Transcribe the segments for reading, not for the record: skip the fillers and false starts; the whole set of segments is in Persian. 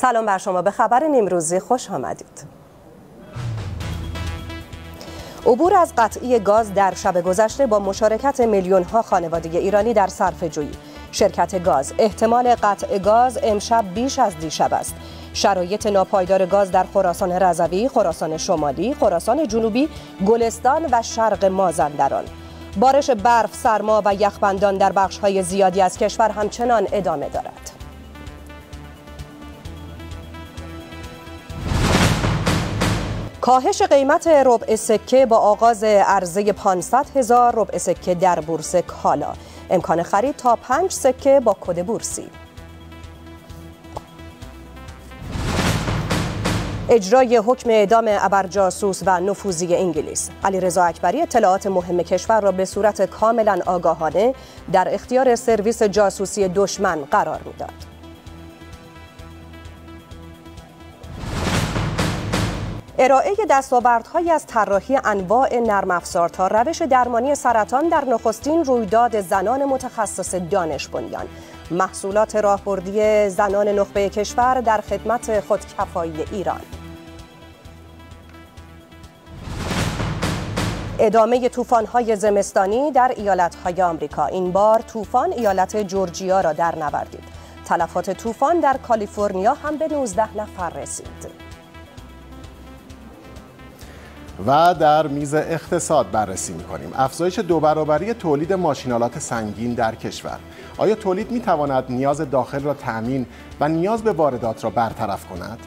سلام بر شما، به خبر نیمروزی خوش آمدید. عبور از قطعی گاز در شب گذشته با مشارکت میلیون‌ها خانواده ایرانی در صرفه‌جویی. شرکت گاز: احتمال قطع گاز امشب بیش از دیشب است. شرایط ناپایدار گاز در خراسان رضوی، خراسان شمالی، خراسان جنوبی، گلستان و شرق مازندران. بارش برف، سرما و یخبندان در بخش‌های زیادی از کشور همچنان ادامه دارد. کاهش قیمت ربع سکه با آغاز عرضه 500,000 ربع سکه در بورس کالا. امکان خرید تا 5 سکه با کد بورسی. اجرای حکم اعدام ابرجاسوس و نفوذی انگلیس. علیرضا اکبری اطلاعات مهم کشور را به صورت کاملا آگاهانه در اختیار سرویس جاسوسی دشمن قرار میداد. ارائه دستاوردهایی از طراحی انواع نرم افزار تا روش درمانی سرطان در نخستین رویداد زنان متخصص دانش بنیان. محصولات راهبردی زنان نخبه کشور در خدمت خودکفایی ایران. ادامه طوفان‌های زمستانی در ایالت‌های آمریکا. این بار طوفان ایالت جورجیا را در نوردید. تلفات طوفان در کالیفرنیا هم به 19 نفر رسید. و در میز اقتصاد بررسی می‌کنیم. افزایش 2 برابری تولید ماشین‌آلات سنگین در کشور. آیا تولید می‌تواند نیاز داخل را تأمین و نیاز به واردات را برطرف کند؟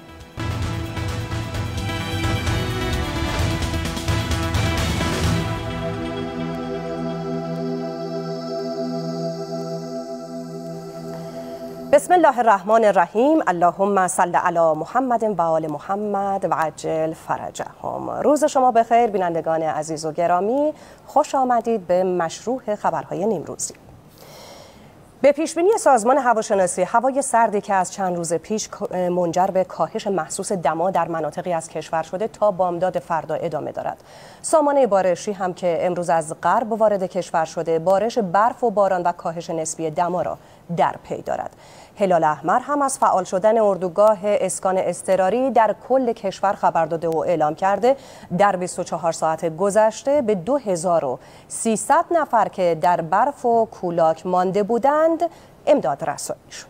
بسم الله الرحمن الرحیم. اللهم صل علی محمد و آل محمد و عجل فرجهم. روز شما بخیر بینندگان عزیز و گرامی، خوش آمدید به مشروح خبرهای نیمروزی. به پیشبینی سازمان هواشناسی، هوای سردی که از چند روز پیش منجر به کاهش محسوس دما در مناطقی از کشور شده تا بامداد فردا ادامه دارد. سامانه بارشی هم که امروز از غرب وارد کشور شده، بارش برف و باران و کاهش نسبی دما را در پی دارد. هلال احمر هم از فعال شدن اردوگاه اسکان اضطراری در کل کشور خبر داده و اعلام کرده در 24 ساعت گذشته به 2300 نفر که در برف و کولاک مانده بودند امداد رسانی شد.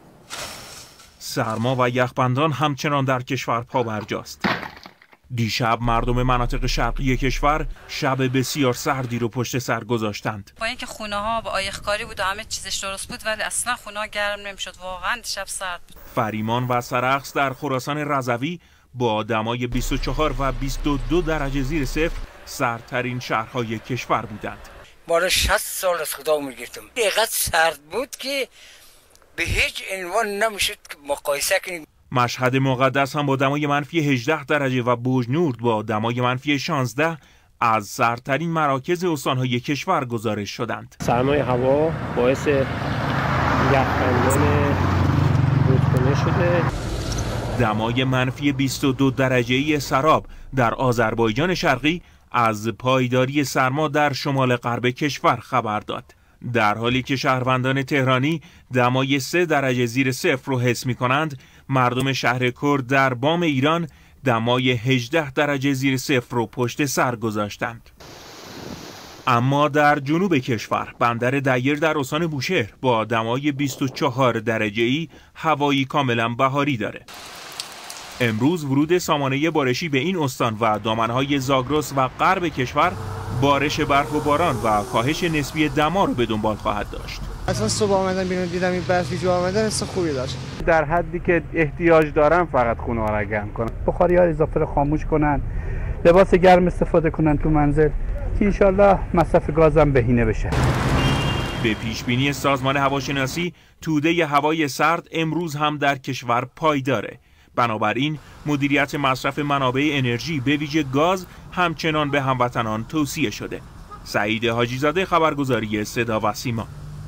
سرما و یخبندان همچنان در کشور پابرجاست. دیشب مردم مناطق شرقی کشور شب بسیار سردی رو پشت سر گذاشتند. با اینکه خونه ها با آیخکاری بود و همه چیزش درست بود، ولی اصلا خونه ها گرم نمیشد. واقعا دیشب سرد بود. فریمان و سرخس در خراسان رضوی با دمای 24 و 22 درجه زیر صفر سردترین شهرهای کشور بودند. ما 60 سال از خدا میگفتم اینقدر سرد بود که به هیچ عنوان نمیشد مقایسه کنیم. مشهد مقدس هم با دمای منفی 18 درجه و بوجنورد با دمای منفی 16 از سردترین مراکز استانهای کشور گزارش شدند. سرمای هوا باعث یخبندان رودخانه شده. دمای منفی 22 درجه‌ای سراب در آذربایجان شرقی از پایداری سرما در شمال غرب کشور خبر داد. در حالی که شهروندان تهرانی دمای 3 درجه زیر صفر رو حس می کنند، مردم شهر کرد در بام ایران دمای 18 درجه زیر صفر رو پشت سر گذاشتند. اما در جنوب کشور بندر دیر در استان بوشهر با دمای 24 درجه‌ای هوایی کاملا بهاری داره. امروز ورود سامانه بارشی به این استان و دامنهای زاگرس و غرب کشور بارش برف و باران و کاهش نسبی دما رو به دنبال خواهد داشت. اصلا صبح آمدن بیرون دیدم این برفی جو آمده، حس خوبی داشت. در حدی که احتیاج دارن فقط خونه ها را گرم کنن، بخاری ها اضافه رو خاموش کنن، لباس گرم استفاده کنن تو منزل که انشالله مصرف گازم بهینه بشه. به پیشبینی سازمان هواشناسی توده هوای سرد امروز هم در کشور پایداره. بنابراین مدیریت مصرف منابع انرژی به ویژه گاز همچنان به هموطنان توصیه شده. سعید حاجیزاده، خبرگزاری صدا و سیما.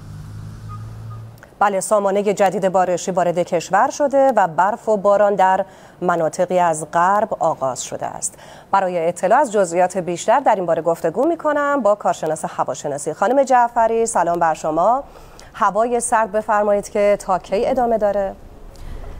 بله، سامانه جدید بارشی وارد کشور شده و برف و باران در مناطقی از غرب آغاز شده است. برای اطلاع از جزئیات بیشتر در این باره گفتگو می‌کنم با کارشناس هواشناسی. خانم جعفری، سلام بر شما. هوای سرد بفرمایید که تا کی ادامه داره؟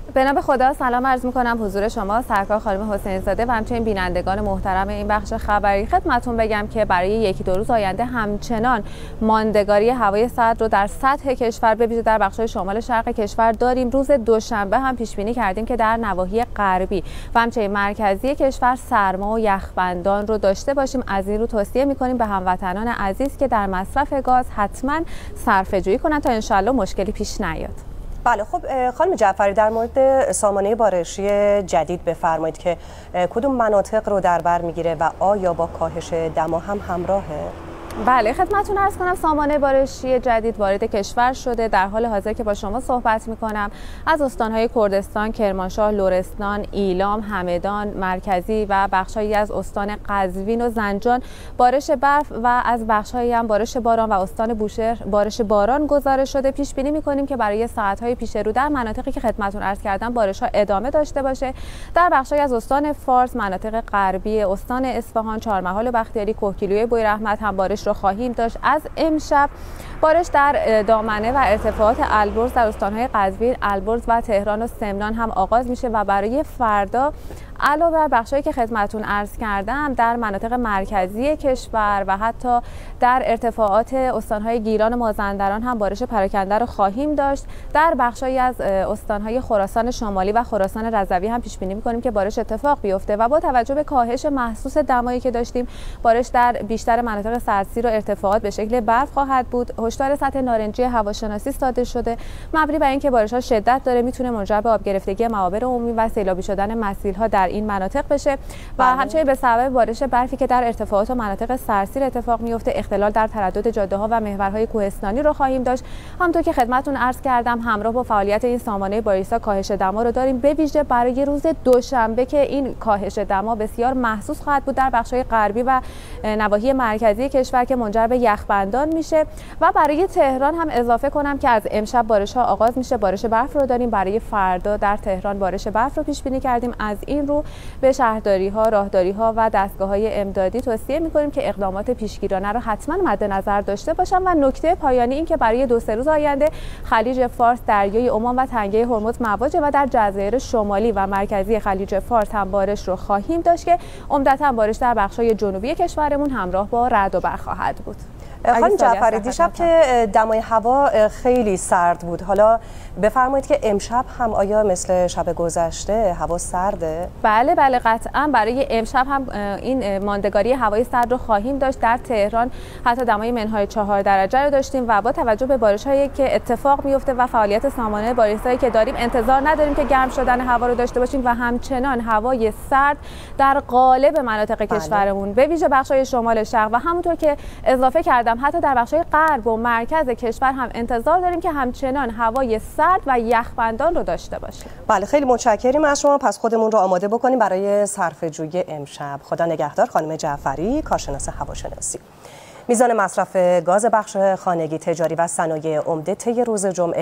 به نام خدا سلام عرض می‌کنم حضور شما سرکار خانم حسین زاده و همچنین بینندگان محترم این بخش خبری. خدمتتون بگم که برای یکی دو روز آینده همچنان ماندگاری هوای سرد رو در سطح کشور به ویژه در بخش‌های شمال شرق کشور داریم. روز دوشنبه هم پیش بینی کردیم که در نواحی غربی و همچنین مرکزی کشور سرما و یخبندان رو داشته باشیم. از این رو توصیه می‌کنیم به هموطنان عزیز که در مصرف گاز حتما صرفه‌جویی کنند تا انشالله مشکلی پیش نیاد. بله خب خانم جعفری، در مورد سامانه بارشی جدید بفرمایید که کدوم مناطق رو در بر میگیره و آیا با کاهش دما هم همراهه؟ بله خدمتتون عرض کنم سامانه بارشی جدید وارد کشور شده. در حال حاضر که با شما صحبت میکنم از استانهای کردستان، کرمانشاه، لرستان، ایلام، همدان، مرکزی و بخشهایی از استان قزوین و زنجان بارش برف و از بخشهایی هم بارش باران و استان بوشهر بارش باران گزارش شده. پیش بینی میکنیم که برای ساعت‌های پیش رو در مناطقی که خدمتتون عرض کردم بارش‌ها ادامه داشته باشه. در بخشهایی از استان فارس، مناطق غربی استان اصفهان، چهارمحال و بختیاری، کوهگیلوی بویراحمد هم بارش رو خواهیم داشت. از امشب بارش در دامنه و ارتفاعات البرز در استانهای قزوین، البرز و تهران و سمنان هم آغاز میشه و برای فردا علاوه بر بخشایی که خدمتتون عرض کردم در مناطق مرکزی کشور و حتی در ارتفاعات استانهای گیلان و مازندران هم بارش پراکنده رو خواهیم داشت. در بخشایی از استانهای خراسان شمالی و خراسان رضوی هم پیش بینی می‌کنیم که بارش اتفاق بیفته و با توجه به کاهش محسوس دمایی که داشتیم بارش در بیشتر مناطق سردسیر و ارتفاعات به شکل برف خواهد بود. هشدار سطح نارنجی هواشناسی صادر شده مبنی بر اینکه بارش‌ها شدت داره میتونه منجر به آب گرفتگی موابر عمومی و سیلابی شدن مسیرها در این مناطق بشه و همچنین به سبب بارش برفی که در ارتفاعات و مناطق سرسیر اتفاق میفته اختلال در تردد جاده‌ها و محورهای کوهستانی رو خواهیم داشت. همونطور که خدمتتون عرض کردم همراه با فعالیت این سامانه بارش‌ها کاهش دما رو داریم به ویژه برای روز دوشنبه که این کاهش دما بسیار محسوس خواهد بود در بخش‌های غربی و نواحی مرکزی کشور که منجر به یخبندان میشه و برای تهران هم اضافه کنم که از امشب بارش‌ها آغاز میشه. بارش برف رو داریم برای فردا در تهران بارش برف رو پیش بینی کردیم. از این رو به شهرداری‌ها، راهداری‌ها و دستگاه‌های امدادی توصیه می‌کنیم که اقدامات پیشگیرانه رو حتما مد نظر داشته باشن و نکته پایانی این که برای 2-3 روز آینده خلیج فارس، دریای عمان و تنگه هرمز مواجه و در جزایر شمالی و مرکزی خلیج فارس هم بارش رو خواهیم داشت که عمدتاً بارش در بخش‌های جنوبی کشورمون همراه با رعد و برق خواهد بود. خانم جعفری، دیشب که دمای هوا خیلی سرد بود، حالا بفرمایید که امشب هم آیا مثل شب گذشته هوا سرده؟ بله قطعا برای امشب هم این ماندگاری هوای سرد رو خواهیم داشت. در تهران حتی دمای منهای 4 درجه رو داشتیم و با توجه به بارش‌هایی که اتفاق میفته و فعالیت سامانه بارش‌هایی که داریم انتظار نداریم که گرم شدن هوا رو داشته باشیم و همچنان هوای سرد در قالب مناطق کشورمون به ویژه بخش‌های شمال شرق و همونطور که اضافه کردم حتی در بخش‌های غرب و مرکز کشور هم انتظار داریم که همچنان هوای سرد و یخبندان رو داشته باشیم. بله خیلی متشکریم از شما. پس خودمون رو آماده بکنیم برای صرفه‌جویی امشب. خدا نگهدار. خانم جعفری، کارشناس هواشناسی. میزان مصرف گاز بخش خانگی، تجاری و صنایع عمده طی روز جمعه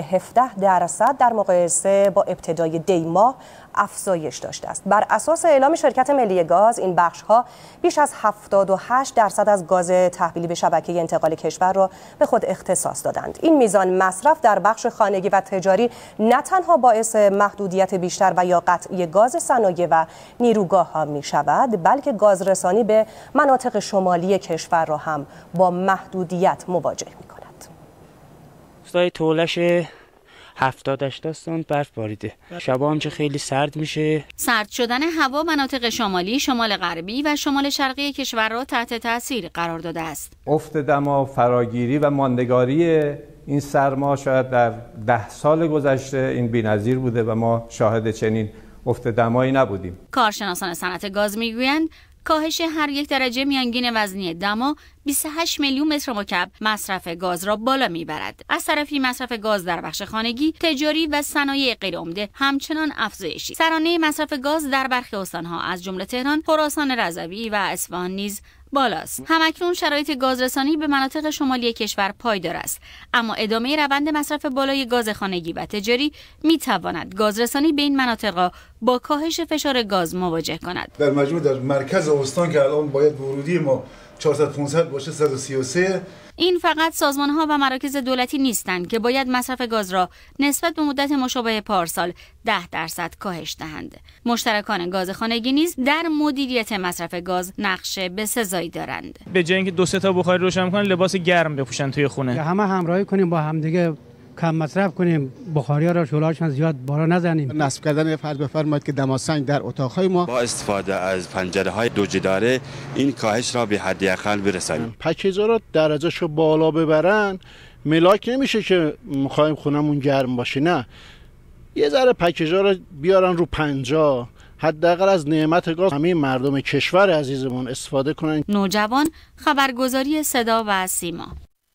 17% در مقایسه با ابتدای دی ماه افزایش داشته است. بر اساس اعلام شرکت ملی گاز این بخش‌ها بیش از 78% از گاز تحویلی به شبکه انتقال کشور را به خود اختصاص دادند. این میزان مصرف در بخش خانگی و تجاری نه تنها باعث محدودیت بیشتر و یا قطعی گاز صنایع و نیروگاه‌ها می‌شود، بلکه گازرسانی به مناطق شمالی کشور را هم با محدودیت مواجه می‌کند. روزهای طولش 70-80 سانت برف باریده. شبا هم که خیلی سرد میشه. سرد شدن هوا مناطق شمالی، شمال غربی و شمال شرقی کشور را تحت تاثیر قرار داده است. افت دما، فراگیری و ماندگاری این سرما شاید در 10 سال گذشته این بی‌نظیر بوده و ما شاهد چنین افت دمایی نبودیم. کارشناسان صنعت گاز میگویند کاهش هر 1 درجه میانگین وزنی دما 28 میلیون متر مکعب مصرف گاز را بالا میبرد. از طرفی مصرف گاز در بخش خانگی، تجاری و صنایع غیرعمده همچنان افزایشی. سرانه مصرف گاز در برخی استان‌ها از جمله تهران، خراسان رضوی و اصفهان نیز بالاست. همکنون شرایط گازرسانی به مناطق شمالی کشور پایدار است، اما ادامه روند مصرف بالای گاز خانگی و تجاری میتواند گازرسانی به این مناطق را با کاهش فشار گاز مواجه کند. در مجموع در مرکز استان که الان باید ورودی ما 400 باشه 133. این فقط سازمان‌ها و مراکز دولتی نیستند که باید مصرف گاز را نسبت به مدت مشابه پارسال 10% کاهش دهند. مشترکان گاز خانگی نیز در مدیریت مصرف گاز نقش بسزایی دارند. به جای اینکه 2-3 تا بخاری روشن کنن، لباس گرم بپوشن توی خونه. همه همراهی کنیم با همدیگه، کم مصرف کنیم، بخاری‌ها را شعله‌هاشون زیاد بالا نزنیم. نصب کردن فرض بفرمایید که دماسنج در اتاق‌های ما با استفاده از پنجره‌های دو جداره این کاهش را به حداقل برسانیم. پکیج‌ها رو درجهشو بالا ببرن، ملاک نمیشه که می‌خوایم خونمون گرم باشه، نه. یه ذره پکیج‌ها رو بیارن رو 50، حداقل از نعمت گاز همه مردم کشور عزیزمون استفاده کنن. نوجوان، خبرگزاری صدا و سیما.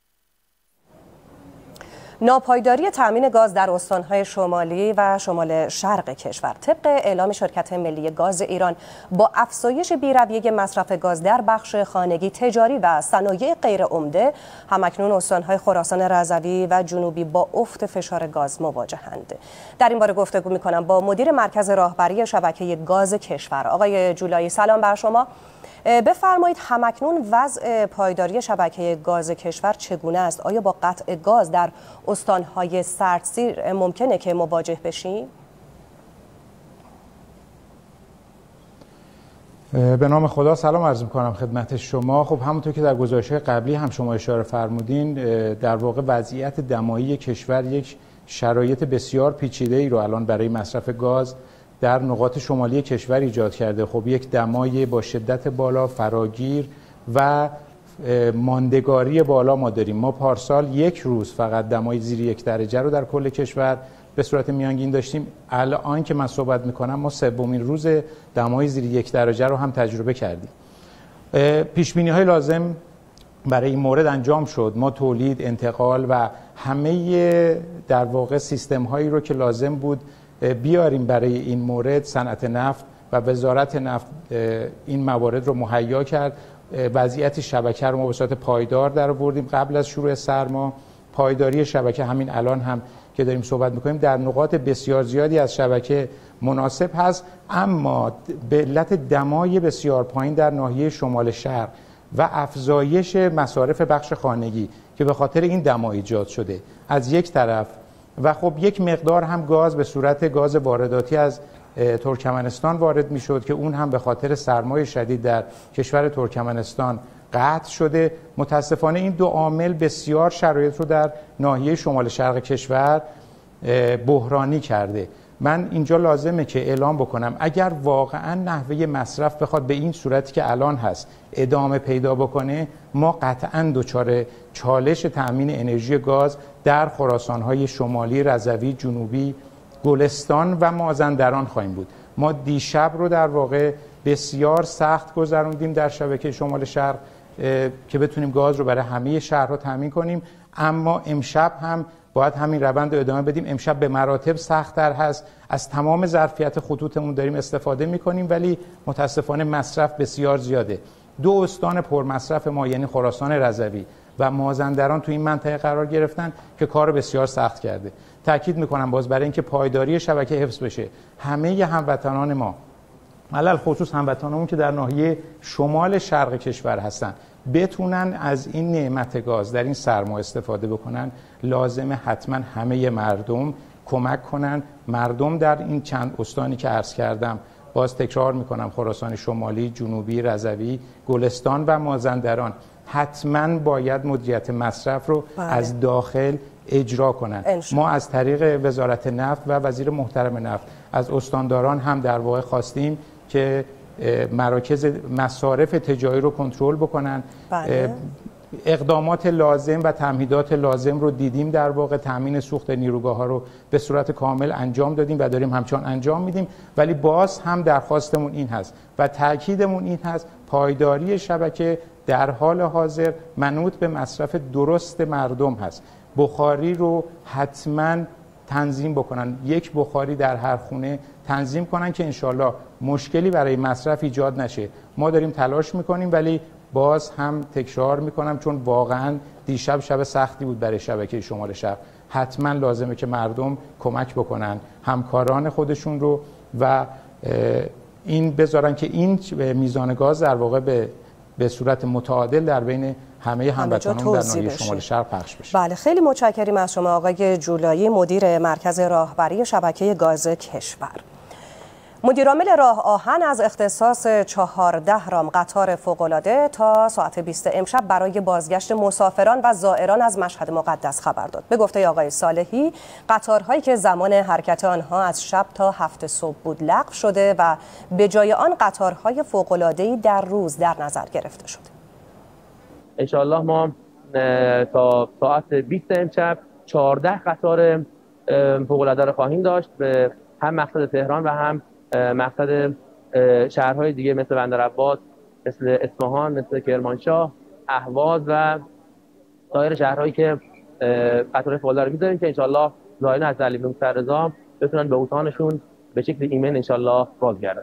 ناپایداری تامین گاز در استان‌های شمالی و شمال شرق کشور طبق اعلام شرکت ملی گاز ایران با افزایش بی‌رویه مصرف گاز در بخش خانگی، تجاری و صنایع غیرعمده، همکنون استان‌های خراسان رضوی و جنوبی با افت فشار گاز مواجهند. در این باره گفتگو می‌کنم با مدیر مرکز راهبری شبکه گاز کشور، آقای جولایی. سلام بر شما. بفرمایید همکنون وضع پایداری شبکه گاز کشور چگونه است؟ آیا با قطع گاز در استان‌های سردسیر ممکنه که مواجه بشیم؟ به نام خدا سلام عرض می‌کنم خدمت شما. خب همونطور که در گزارش‌های قبلی هم شما اشاره فرمودین، در واقع وضعیت دمایی کشور یک شرایط بسیار پیچیده‌ای رو الان برای مصرف گاز در نقاط شمالی کشور ایجاد کرده. خب یک دمای با شدت بالا، فراگیر و ماندگاری بالا ما داریم. ما پارسال یک روز فقط دمای زیر 1 درجه رو در کل کشور به صورت میانگین داشتیم. الان که من صحبت میکنم ما 3مین روز دمای زیر 1 درجه رو هم تجربه کردیم. پیشبینی های لازم برای این مورد انجام شد. ما تولید، انتقال و همه در واقع سیستم هایی رو که لازم بود بیاریم برای این مورد، صنعت نفت و وزارت نفت این موارد رو مهیا کرد. وضعیت شبکه رو ما به صورت پایدار در آوردیم قبل از شروع سرما. پایداری شبکه همین الان هم که داریم صحبت میکنیم در نقاط بسیار زیادی از شبکه مناسب هست، اما به علت دمای بسیار پایین در ناحیه شمال شرق و افزایش مصارف بخش خانگی که به خاطر این دما ایجاد شده از یک طرف، و خب یک مقدار هم گاز به صورت گاز وارداتی از ترکمنستان وارد میشد که اون هم به خاطر سرمای شدید در کشور ترکمنستان قطع شده. متاسفانه این دو عامل بسیار شرایط رو در ناحیه شمال شرق کشور بحرانی کرده. من اینجا لازمه که اعلام بکنم اگر واقعا نحوه مصرف بخواد به این صورتی که الان هست ادامه پیدا بکنه، ما قطعا دچار چالش تأمین انرژی گاز در خراسان‌های شمالی، رضوی، جنوبی، گلستان و مازندران خواهیم بود. ما دیشب رو در واقع بسیار سخت گذروندیم در شبکه شمال شرق که بتونیم گاز رو برای همه شهرها تأمین کنیم، اما امشب هم باید همین روند رو ادامه بدیم. امشب به مراتب سخت‌تر هست. از تمام ظرفیت خطوطمون داریم استفاده می‌کنیم، ولی متاسفانه مصرف بسیار زیاده. دو استان پرمصرف ما یعنی خراسان رضوی و مازندران تو این منطقه قرار گرفتن که کار بسیار سخت کرده. تاکید می‌کنم باز برای اینکه پایداری شبکه حفظ بشه، همه هموطنان ما، علل خصوص هموطنانمون که در ناحیه شمال شرق کشور هستن، بتونن از این نعمت گاز در این سرما استفاده بکنن، لازمه حتما همه مردم کمک کنن. مردم در این چند استانی که عرض کردم، باز تکرار میکنم، خراسان شمالی، جنوبی، رضوی، گلستان و مازندران حتما باید مدیریت مصرف رو از داخل اجرا کنن. ما از طریق وزارت نفت و وزیر محترم نفت از استانداران هم در واقع خواستیم که مراکز مصارف تجاری رو کنترل بکنن. اقدامات لازم و تمهیدات لازم رو دیدیم، در واقع تامین سوخت نیروگاه‌ها رو به صورت کامل انجام دادیم و داریم همچنان انجام میدیم، ولی باز هم درخواستمون این هست و تاکیدمون این هست پایداری شبکه در حال حاضر منوط به مصرف درست مردم هست. بخاری رو حتما تنظیم بکنن، یک بخاری در هر خونه تنظیم کنن که انشالله مشکلی برای مصرف ایجاد نشه. ما داریم تلاش میکنیم، ولی باز هم تکرار میکنم چون واقعا دیشب شب سختی بود برای شبکه شمال شرق، حتما لازمه که مردم کمک بکنن همکاران خودشون رو و این بذارن که این میزان گاز در واقع به به صورت متعادل در بین همه هموطنان در ناحیه شمال شرق پخش بشه. بله، خیلی متشکریم از شما آقای جولایی، مدیر مرکز راهبری شبکه گاز کشور. مدیرعامل راه آهن از اختصاص 14 رام قطار فوق‌العاده تا ساعت 20 امشب برای بازگشت مسافران و زائران از مشهد مقدس خبر داد. به گفته آقای صالحی، قطارهایی که زمان حرکت آنها از شب تا 7 صبح بود لغو شده و به جای آن قطارهای فوق‌العاده‌ای در روز در نظر گرفته شده. انشاءالله ما تا ساعت 20 امشب 14 قطار فوق‌العاده را خواهیم داشت به هم مقصد تهران و هم مقصد شهرهای دیگه مثل بندرعباس، مثل اصفهان، مثل کرمانشاه، اهواز و سایر شهرهایی که قطار فوق‌العاده رو می‌ذاریم که انشاءالله زائرین از علی بن رضا بتونن به اوطانشون به شکل ایمن انشاءالله بازگردن.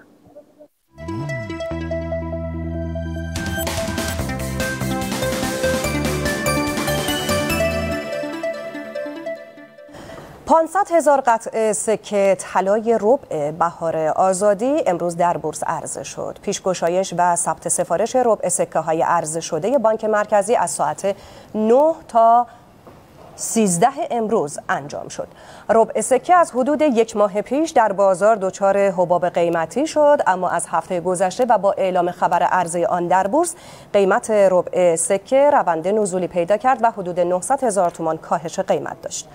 $500,000 قطعه سکه طلای ربع بهار آزادی امروز در بورس عرضه شد. پیشگشایش و ثبت سفارش ربع سکه های عرضه شده بانک مرکزی از ساعت 9 تا 13 امروز انجام شد. ربع سکه از حدود یک ماه پیش در بازار دچار حباب قیمتی شد، اما از هفته گذشته و با اعلام خبر عرضه آن در بورس، قیمت ربع سکه روند نزولی پیدا کرد و حدود 900,000 تومان کاهش قیمت داشت.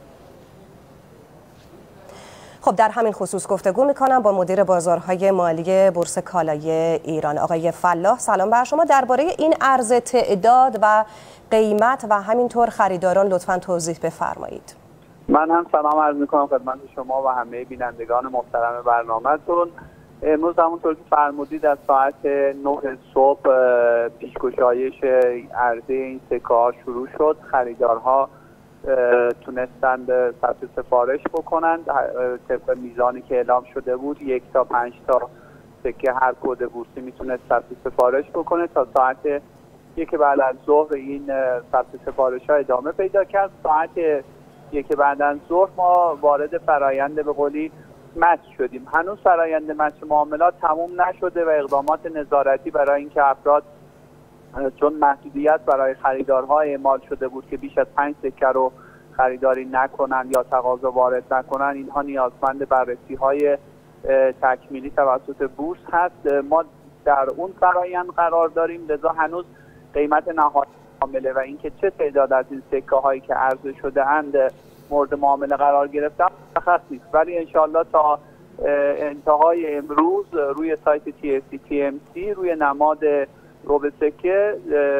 خب در همین خصوص گفتگو میکنم با مدیر بازارهای مالی بورس کالای ایران آقای فلاح. سلام بر شما. درباره این عرضه تعداد و قیمت و همینطور خریداران لطفاً توضیح بفرمایید. من هم سلام عرض میکنم خدمت شما و همه بینندگان محترم برنامه‌تون. امروز همونطور که فرمودید از ساعت 9 صبح پیشگشایش عرضه این سکه‌ها شروع شد. خریدارها تونستند ثبت سفارش بکنند طبق میزانی که اعلام شده بود. 1 تا 5 تا سکه هر کد بورسی میتونه ثبت سفارش بکنه. تا ساعت 1 بعد از ظهر این ثبت سفارش ها ادامه پیدا کرد. ساعت 1 بعد از ظهر ما وارد فرایند به قولی مچ شدیم. هنوز فرایند مچ معاملات تموم نشده و اقدامات نظارتی برای اینکه افراد، چون محدودیت برای خریدارها اعمال شده بود که بیش از 5 سکه رو خریداری نکنن یا تقاضا وارد نکنن، اینها نیازمند بررسی‌های تکمیلی توسط بورس هست. ما در اون فرایند قرار داریم، لذا هنوز قیمت نهایی معامله و اینکه چه تعداد از این سکه هایی که عرضه شده اند مورد معامله قرار گرفتن مشخص نیست، ولی انشالله تا انتهای امروز روی سایت TMC روی نماد ربع سکه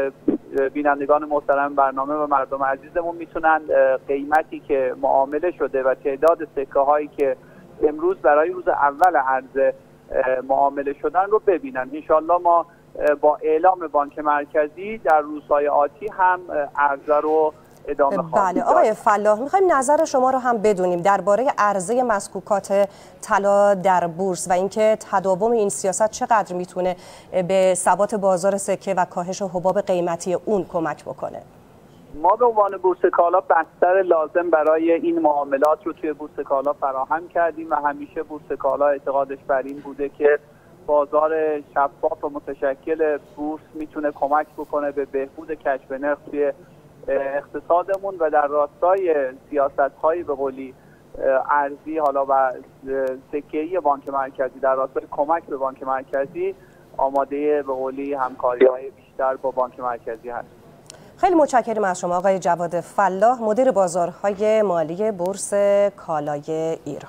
بینندگان محترم برنامه و مردم عزیزمون میتونن قیمتی که معامله شده و تعداد سکه هایی که امروز برای روز اول عرضه معامله شدن رو ببینن. انشالله ما با اعلام بانک مرکزی در روزهای آتی هم عرضه رو ادامه خواهیم داد. آقای فلاح، میخوایم نظر شما رو هم بدونیم درباره عرضه مسکوکات طلا در بورس و اینکه تداوم این سیاست چقدر میتونه به ثبات بازار سکه و کاهش حباب قیمتی اون کمک بکنه. ما به عنوان بورس کالا بستر لازم برای این معاملات رو توی بورس کالا فراهم کردیم و همیشه بورس کالا اعتقادش بر این بوده که بازار شفاف و متشکل بورس میتونه کمک بکنه به بهبود کشف نرخ توی اقتصادمون و در راستای سیاست‌های به قولی ارزی حالا و سکه‌ای بانک مرکزی، در راستای کمک به بانک مرکزی آماده به قولی همکاری‌های بیشتر با بانک مرکزی هست. خیلی متشکرم از شما آقای جواد فلاح، مدیر بازارهای مالی بورس کالای ایران.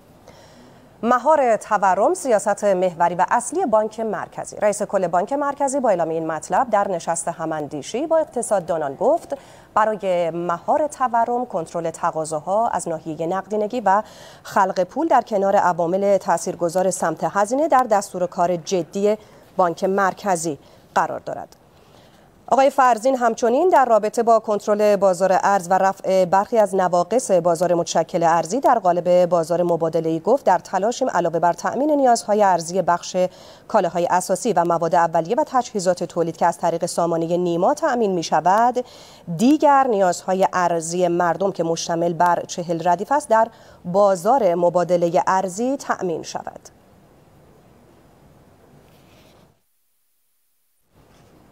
مهار تورم سیاست محوری و اصلی بانک مرکزی. رئیس کل بانک مرکزی با اعلام این مطلب در نشست هماندیشی با اقتصاددانان گفت برای مهار تورم کنترل تقاضاها از ناحیه نقدینگی و خلق پول در کنار عوامل تاثیرگذار سمت هزینه در دستور کار جدی بانک مرکزی قرار دارد. آقای فرزین همچنین در رابطه با کنترل بازار ارز و رفع برخی از نواقص بازار متشکل ارزی در قالب بازار مبادله‌ای گفت در تلاشیم علاوه بر تأمین نیازهای ارزی بخش کالاهای اساسی و مواد اولیه و تجهیزات تولید که از طریق سامانه نیما تأمین می شود، دیگر نیازهای ارزی مردم که مشتمل بر 40 ردیف است در بازار مبادله ارزی تأمین شود.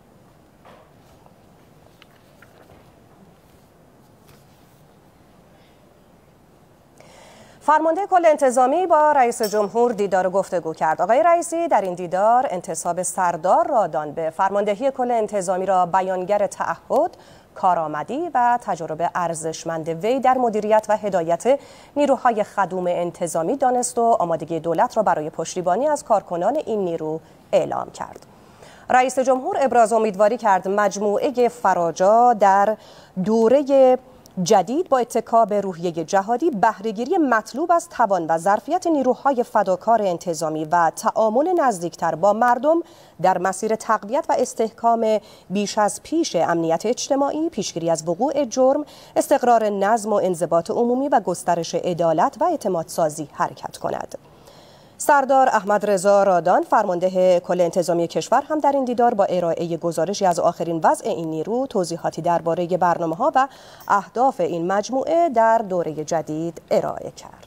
فرمانده کل انتظامی با رئیس جمهور دیدار و گفتگو کرد. آقای رئیسی در این دیدار انتصاب سردار رادان به فرماندهی کل انتظامی را بیانگر تعهد، کارآمدی و تجربه ارزشمند وی در مدیریت و هدایت نیروهای خدوم انتظامی دانست و آمادگی دولت را برای پشتیبانی از کارکنان این نیرو اعلام کرد. رئیس جمهور ابراز امیدواری کرد مجموعه فراجا در دوره جدید با اتکا به روحیه جهادی، بهره‌گیری مطلوب از توان و ظرفیت نیروهای فداکار انتظامی و تعامل نزدیکتر با مردم در مسیر تقویت و استحکام بیش از پیش امنیت اجتماعی، پیشگیری از وقوع جرم، استقرار نظم و انضباط عمومی و گسترش عدالت و اعتمادسازی حرکت کند. سردار احمد رضا رادان فرمانده کل انتظامی کشور هم در این دیدار با ارائه گزارشی از آخرین وضع این نیرو توضیحاتی درباره برنامه‌ها و اهداف این مجموعه در دوره جدید ارائه کرد.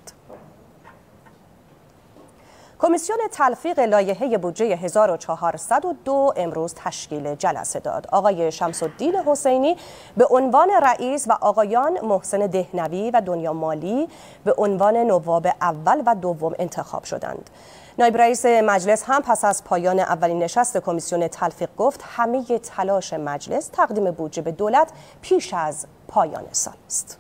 کمیسیون تلفیق لایحه بودجه 1402 امروز تشکیل جلسه داد. آقای شمس الدین حسینی به عنوان رئیس و آقایان محسن دهنوی و دنیا مالی به عنوان نواب اول و دوم انتخاب شدند. نایب رئیس مجلس هم پس از پایان اولین نشست کمیسیون تلفیق گفت همه تلاش مجلس تقدیم بودجه به دولت پیش از پایان سال است.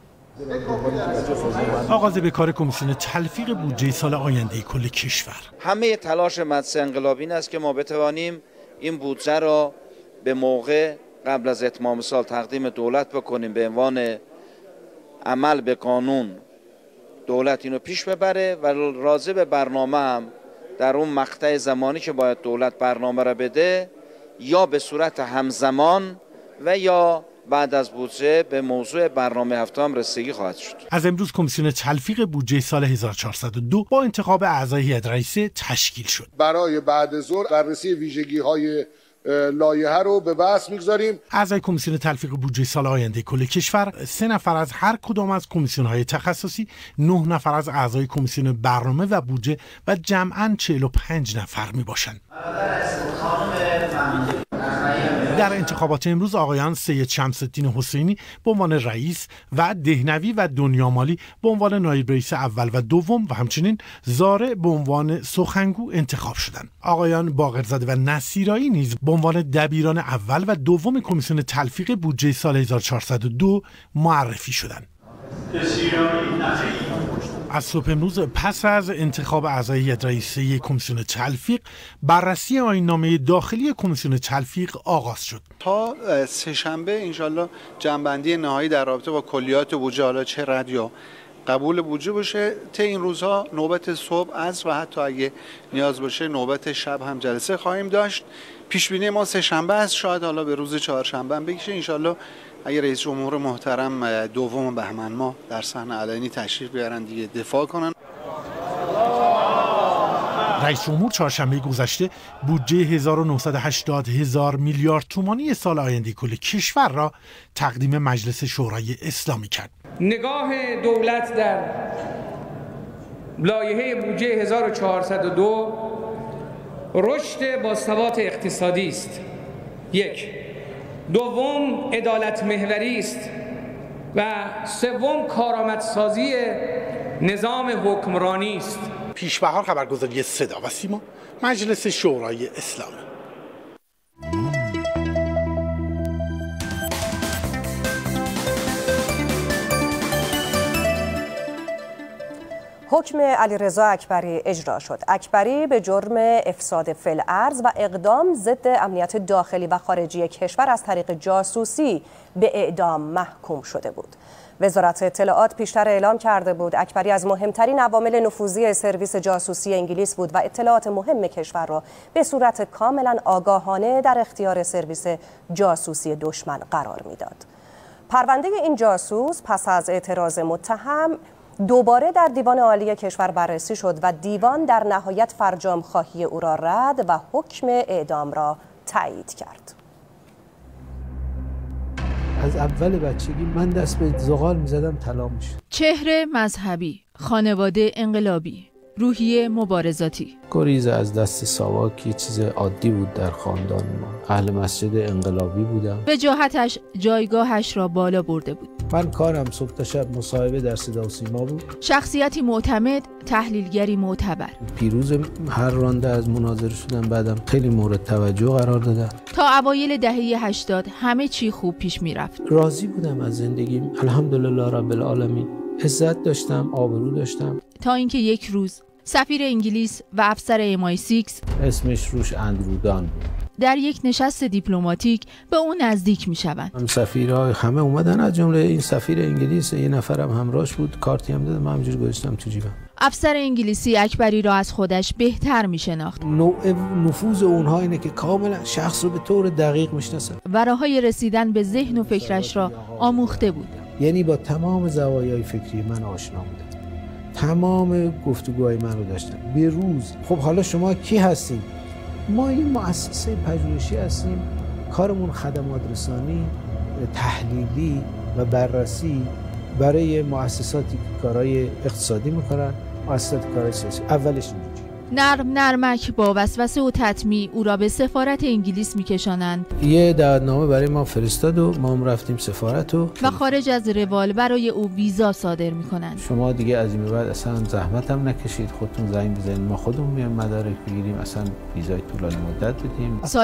آغاز به کار کمیسیون تلفیق بودجه سال آینده کل کشور. همه تلاش مجلس انقلابی این است که ما بتوانیم این بودجه را به موقع قبل از اتمام سال تقدیم دولت بکنیم. به عنوان عمل به قانون دولت اینو پیش ببره و راضی به برنامه هم در اون مقطع زمانی که باید دولت برنامه را بده یا به صورت همزمان و یا بعد از بودجه به موضوع برنامه هفته هم رسیدگی خواهد شد. از امروز کمیسیون تلفیق بودجه سال 1402 با انتخاب اعضای هیئت رئیسه تشکیل شد. برای بعد ظهر بررسی ویژگی‌های لایحه رو به بحث می‌گذاریم. اعضای کمیسیون تلفیق بودجه سال آینده کل کشور 3 نفر از هر کدام از کمیسیون‌های تخصصی، 9 نفر از اعضای کمیسیون برنامه و بودجه و جمعاً 45 نفر میباشند. در انتخابات امروز آقایان سید شمس الدین حسینی به عنوان رئیس و دهنوی و دنیا مالی به عنوان نایب رئیس اول و دوم و همچنین زاره به عنوان سخنگو انتخاب شدند. آقایان باقرزاده و نصیرایی نیز به عنوان دبیران اول و دوم کمیسیون تلفیق بودجه سال 1402 معرفی شدند. از صبح امروز پس از انتخاب اعضای هیئت رئیسه کمیسیون تلفیق بررسی آیین‌نامه داخلی کمیسیون تلفیق آغاز شد. تا سه‌شنبه انشالله جمع‌بندی نهایی در رابطه با کلیات بودجه، حالا چه رد یا قبول بودجه باشه. تا این روزها نوبت صبح، عصر و حتی اگه نیاز باشه نوبت شب هم جلسه خواهیم داشت. پیش بینی ما سه‌شنبه است، شاید حالا به روز چهارشنبه هم بکشه. انشالله اگر رئیس جمهور محترم دوم بهمن ماه در صحنه علنی تشریف بیارن دیگه دفاع کنن. رئیس جمهور چهارشنبه گذشته بودجه 1980 میلیارد تومانی سال آینده کل کشور را تقدیم مجلس شورای اسلامی کرد. نگاه دولت در لایحه بودجه 1402 رشد با ثبات اقتصادی است. 1. دوم عدالت محوری است و سوم کارآمدسازی نظام حکمرانی است. پیش‌بهار خبرگزاری صدا و سیما مجلس شورای اسلامی. حکم علیرضا اکبری اجرا شد. اکبری به جرم افساد فی‌الارض و اقدام ضد امنیت داخلی و خارجی کشور از طریق جاسوسی به اعدام محکوم شده بود. وزارت اطلاعات پیشتر اعلام کرده بود اکبری از مهمترین عوامل نفوذی سرویس جاسوسی انگلیس بود و اطلاعات مهم کشور را به صورت کاملا آگاهانه در اختیار سرویس جاسوسی دشمن قرار میداد. پرونده این جاسوس پس از اعتراض متهم دوباره در دیوان عالی کشور بررسی شد و دیوان در نهایت فرجام خواهی او را رد و حکم اعدام را تایید کرد. از اول بچگی من دست به زغال می‌زدم طلا می‌شد. چهره مذهبی، خانواده انقلابی، روحیه مبارزاتی. گریز از دست ساواک یه چیز عادی بود در خاندان ما. اهل مسجد انقلابی بودم. وجاهتش جایگاهش را بالا برده بود. من کارم صبح تا شب مصاحبه در صدا و سیما بود. شخصیتی معتمد، تحلیلگری معتبر. پیروز هر رانده از مناظره شدن، بعدم خیلی مورد توجه قرار دادن. تا اوایل دهه 80 همه چی خوب پیش میرفت. راضی بودم از زندگیم. الحمدلله رب العالمین. عزت داشتم، آبرو داشتم. تا اینکه یک روز سفیر انگلیس و افسر MI6 اسمش روش اندرودان بود. در یک نشست دیپلماتیک به اون نزدیک میشوند. هم سفیرها همه اومدن، از جمله این سفیر انگلیس، یه نفرم همراهش بود، کارتی هم داد، من همینجوری گذاشتم تو جیبم. افسر انگلیسی اکبری را از خودش بهتر میشناخت. نوع نفوذ اونها اینه که کاملا شخص رو به طور دقیق میشناسن و راههای رسیدن به ذهن و فکرش را آموخته بود. یعنی با تمام زوایای فکری من آشنا بودم، تمام گفتگوهای من رو داشتم به روز. خب حالا شما کی هستین؟ ما یه مؤسسه پژوهشی هستیم، کارمون خدمات رسانی، تحلیلی و بررسی برای مؤسساتی که کارهای اقتصادی میکنن، مؤسسات کارهای سیاسی. اولش اینجوری نرمک با وسوسه و تطمیع او را به سفارت انگلیس میکشانند. یه دعوتنامه برای ما فرستاد و ما هم رفتیم سفارت و خارج از روال برای او ویزا صادر میکنند. شما دیگه از این بعد اصلا زحمت هم نکشید، خودتون زنگ بزنید، ما خودمون میایم مدارک بگیریم، اصلا ویزای طولانی مدت بدیم. سال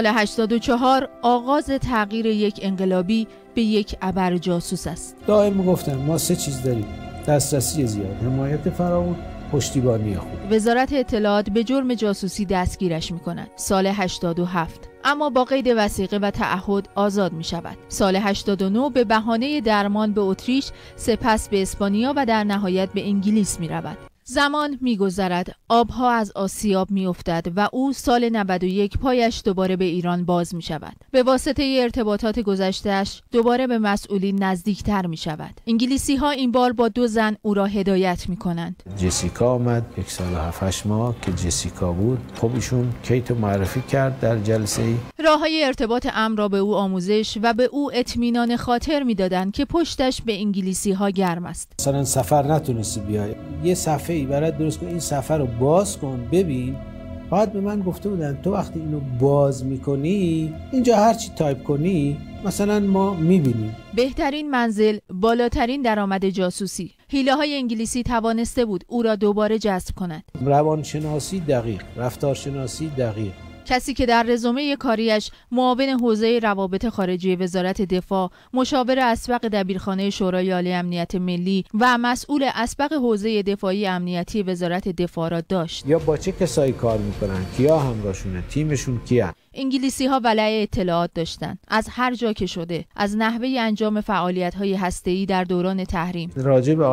84 آغاز تغییر یک انقلابی به یک ابر جاسوس است. دائم گفتم ما سه چیز داریم: دسترسی زیاد، حمایت فراوان، پشتیبانی خوب. وزارت اطلاعات به جرم جاسوسی دستگیرش می‌کند. سال 87 اما با قید وثیقه و تعهد آزاد می‌شود. سال 89 به بهانه درمان به اتریش، سپس به اسپانیا و در نهایت به انگلیس می‌رود. زمان می‌گذرد، آبها از آسیاب می‌افتد و او سال 91 پایش دوباره به ایران باز می‌شود. به واسطه ارتباطات گذشته‌اش دوباره به مسئولین نزدیکتر می‌شود. انگلیسی‌ها این بار با 2 زن او را هدایت می‌کنند. جسیکا آمد 1 سال و 7-8 ماه که جسیکا بود. خب ایشون کیتو معرفی کرد در جلسه‌ای. راه‌های ارتباط امن را به او آموزش و به او اطمینان خاطر می‌دادند که پشتش به انگلیسی‌ها گرم است. مثلا سفر نتونستی بیای، یه صفحه برات درست کن، این سفر رو باز کن ببین. بعد به من گفته بودن تو وقتی اینو باز میکنی اینجا هر چی تایپ کنی مثلا ما میبینیم. بهترین منزل، بالاترین درآمد جاسوسی. حیله‌های انگلیسی توانسته بود او را دوباره جذب کند. روانشناسی دقیق، رفتارشناسی دقیق. کسی که در رزومه کاریش معاون حوزه روابط خارجی وزارت دفاع، مشاور اسبق دبیرخانه شورای عالی امنیت ملی و مسئول اسبق حوزه دفاعی امنیتی وزارت دفاع را داشت. یا با چه کسایی کار میکنن؟ کیا همراهشونه؟ تیمشون کیه؟ انگلیسی‌ها ولع اطلاعات داشتند از هر جا که شده، از نحوه انجام فعالیت‌های هسته‌ای در دوران تحریم. راجع به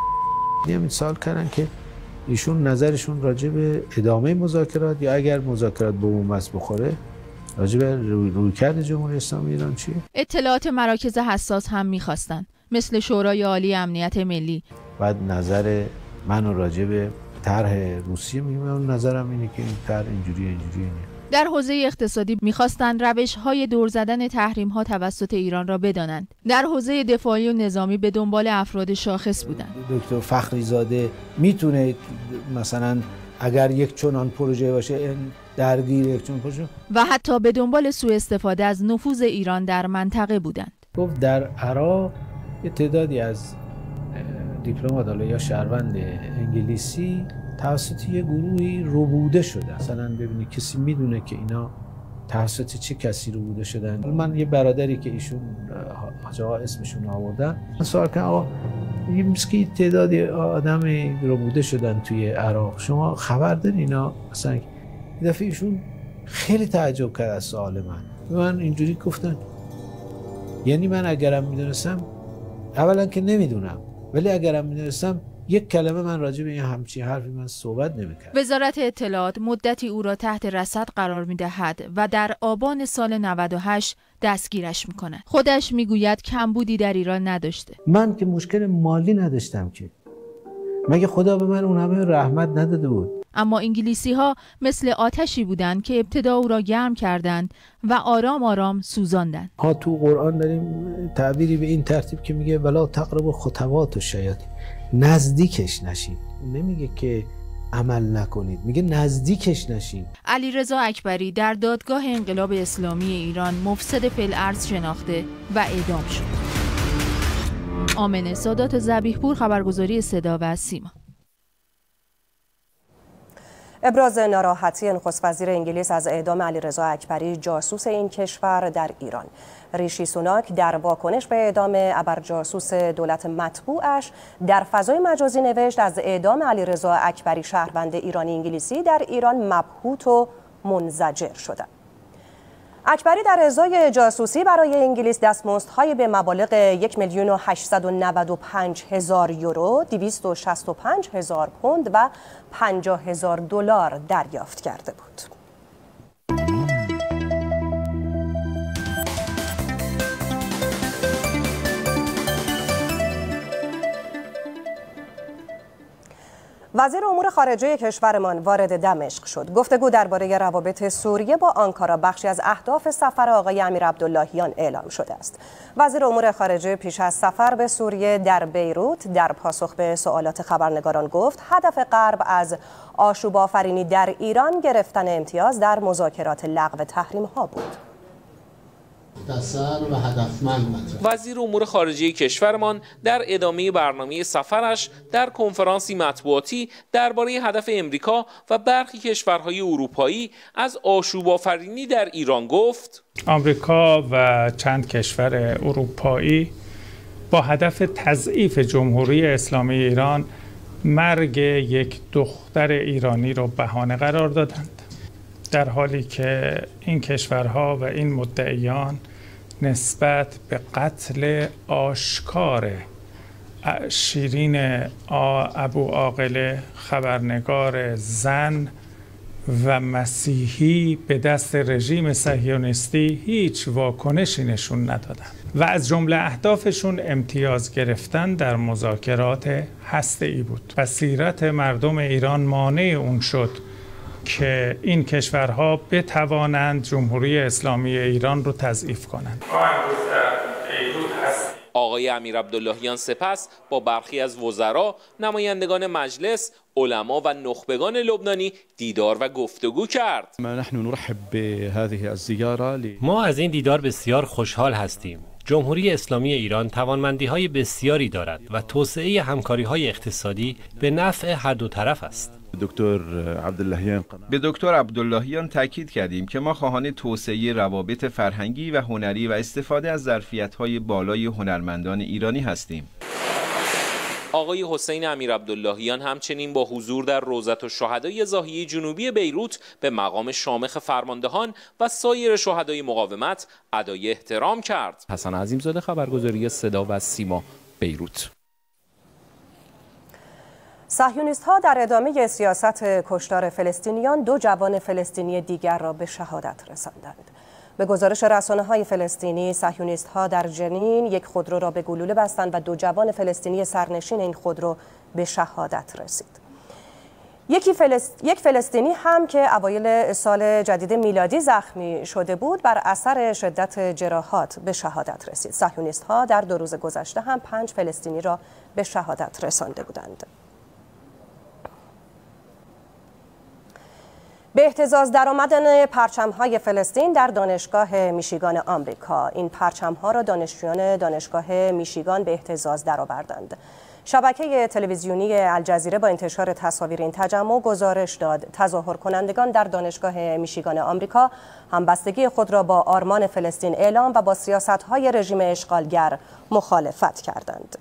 همین سال کردن که ایشون نظرشون راجع به ادامه مذاکرات یا اگر مذاکرات به بنبست بخوره راجع به رویکرد جمهوری اسلامی ایران چیه؟ اطلاعات مراکز حساس هم می‌خواستند، مثل شورای عالی امنیت ملی. بعد نظر منو راجع به طرح روسیه میگم، نظرم اینه که این طرح اینجوریه. در حوزه اقتصادی می‌خواستند روش‌های دور زدن تحریم‌ها توسط ایران را بدانند. در حوزه دفاعی و نظامی به دنبال افراد شاخص بودند. دکتر فخری زاده میتونه مثلا اگر یک چنان پروژه باشه درگیر یک چنان پروژه و حتی به دنبال سوء استفاده از نفوذ ایران در منطقه بودند. گفت در عراق یه تعدادی از دیپلمات یا شهروند انگلیسی توسط یه گروهی ربوده شدن. مثلا ببینید کسی میدونه که اینا توسط چه کسی ربوده شدن؟ من یه برادری که ایشون حاج آقا اسمشون آوردن، من سوال کردم آقا مسکی تعدادی آدم ربوده شدن توی عراق، شما خبر دارین اینا؟ مثلا دفعه ایشون خیلی تعجب کرد از سوال من اینجوری گفتن یعنی من اگرم میدونستم، اولا که نمیدونم، ولی اگرم میدونستم یک کلمه من راجع به این همچین حرفی من صحبت نمی‌کردم. وزارت اطلاعات مدتی او را تحت رصد قرار می‌دهد و در آبان سال 98 دستگیرش می‌کند. خودش میگوید کمبودی در ایران نداشته. من که مشکل مالی نداشتم که. مگه خدا به من اون همه رحمت نداده بود؟ اما انگلیسی‌ها مثل آتشی بودند که ابتدا او را گرم کردند و آرام آرام سوزاندند. ها تو قرآن داریم تعبیری به این ترتیب که میگه ولا تقربوا خطوات الشیاطین، نزدیکش نشید. نمیگه که عمل نکنید، میگه نزدیکش نشین. علیرضا اکبری در دادگاه انقلاب اسلامی ایران مفسد فی‌الارض شناخته و اعدام شد. آمنه سادات ذبیح‌پور، خبرگزاری صدا و سیما. ابراز ناراحتی نخست وزیر انگلیس از اعدام علیرضا اکبری جاسوس این کشور در ایران. ریشی سوناک در واکنش به اعدام ابرجاسوس دولت مطبوعش در فضای مجازی نوشت از اعدام علیرضا اکبری شهروند ایرانی انگلیسی در ایران مبهوت و منزجر شدند. اکبری در ازای جاسوسی برای انگلیس دستمزدهای به مبالغ 1,895,000 یورو، 265,000 پوند و 50,000 دلار دریافت کرده بود. وزیر امور خارجه کشورمان وارد دمشق شد. گفتگو درباره روابط سوریه با آنکارا بخشی از اهداف سفر آقای امیرعبداللهیان اعلام شده است. وزیر امور خارجه پیش از سفر به سوریه در بیروت در پاسخ به سوالات خبرنگاران گفت هدف غرب از آشوب آفرینی در ایران گرفتن امتیاز در مذاکرات لغو تحریم‌ها بود. و هدفمند وزیر امور خارجه کشورمان در ادامه برنامه سفرش در کنفرانسی مطبوعاتی درباره هدف امریکا و برخی کشورهای اروپایی از آشوب آفرینی در ایران گفت: آمریکا و چند کشور اروپایی با هدف تضعیف جمهوری اسلامی ایران مرگ یک دختر ایرانی را بهانه قرار دادند، در حالی که این کشورها و این مدعیان نسبت به قتل آشکار شیرین ابو عاقله، خبرنگار زن و مسیحی، به دست رژیم صهیونیستی هیچ واکنشی نشون ندادند و از جمله اهدافشون امتیاز گرفتن در مذاکرات هسته‌ای بود و سیرت مردم ایران مانع اون شد که این کشورها بتوانند جمهوری اسلامی ایران رو تضعیف کنند. آقای امیرعبداللهیان سپس با برخی از وزرا، نمایندگان مجلس، علما و نخبگان لبنانی دیدار و گفتگو کرد. ما از این دیدار بسیار خوشحال هستیم. جمهوری اسلامی ایران توانمندی‌های بسیاری دارد و توسعه همکاری‌های اقتصادی به نفع هر دو طرف است. به دکتر عبداللهیان تاکید کردیم که ما خواهان توسعه روابط فرهنگی و هنری و استفاده از ظرفیت‌های بالای هنرمندان ایرانی هستیم. آقای حسین امیرعبداللهیان همچنین با حضور در روضة الشهدای ضاحیه جنوبی بیروت به مقام شامخ فرماندهان و سایر شهدای مقاومت ادای احترام کرد. حسن عظیمزاده، خبرگزاری صدا و سیما، بیروت. صهیونیست‌ها در ادامه سیاست کشتار فلسطینیان 2 جوان فلسطینی دیگر را به شهادت رساندند. به گزارش رسانه‌های فلسطینی، صهیونیست‌ها در جنین یک خودرو را به گلوله بستند و 2 جوان فلسطینی سرنشین این خودرو به شهادت رسید. یک فلسطینی هم که اوایل سال جدید میلادی زخمی شده بود بر اثر شدت جراحات به شهادت رسید. صهیونیست‌ها در 2 روز گذشته هم 5 فلسطینی را به شهادت رسانده بودند. به اهتزاز درآمدن پرچم‌های فلسطین در دانشگاه میشیگان آمریکا. این پرچم‌ها را دانشجویان دانشگاه میشیگان به اهتزاز درآوردند. شبکه تلویزیونی الجزیره با انتشار تصاویر این تجمع گزارش داد تظاهر کنندگان در دانشگاه میشیگان آمریکا همبستگی خود را با آرمان فلسطین اعلام و با سیاست‌های رژیم اشغالگر مخالفت کردند.